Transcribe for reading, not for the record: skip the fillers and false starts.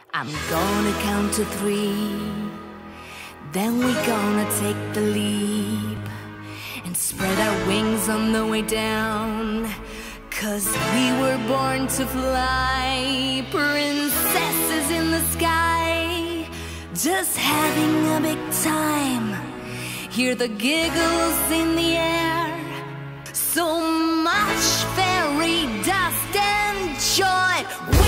I'm gonna count to 3, then we're gonna take the leap and spread our wings on the way down, 'cause we were born to fly, princesses in the sky, just having a big time. Hear the giggles in the air, so much fairy dust and joy.